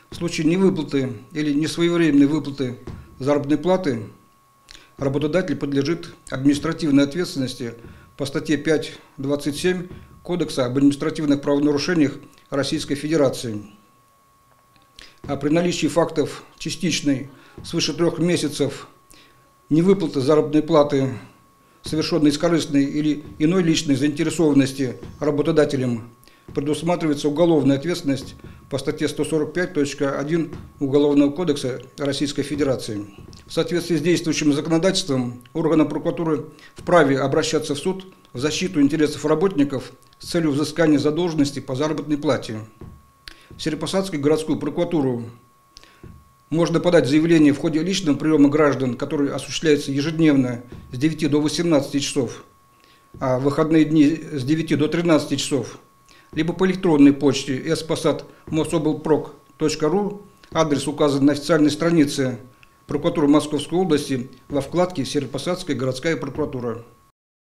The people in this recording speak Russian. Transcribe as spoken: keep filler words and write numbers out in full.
В случае невыплаты или несвоевременной выплаты заработной платы работодатель подлежит административной ответственности по статье пять двадцать семь Кодекса об административных правонарушениях Российской Федерации. А при наличии фактов частичной свыше трех месяцев невыплаты заработной платы, совершенной из корыстной или иной личной заинтересованности работодателем, предусматривается уголовная ответственность по статье сто сорок пять точка один Уголовного кодекса Российской Федерации. В соответствии с действующим законодательством органы прокуратуры вправе обращаться в суд в защиту интересов работников с целью взыскания задолженности по заработной плате. В Северо-Посадскую городскую прокуратуру можно подать заявление в ходе личного приема граждан, который осуществляется ежедневно с девяти до восемнадцати часов, а в выходные дни с девяти до тринадцати часов, либо по электронной почте эс посад мособлпрок точка ру, адрес указан на официальной странице прокуратуры Московской области во вкладке «Северо-Посадская городская прокуратура».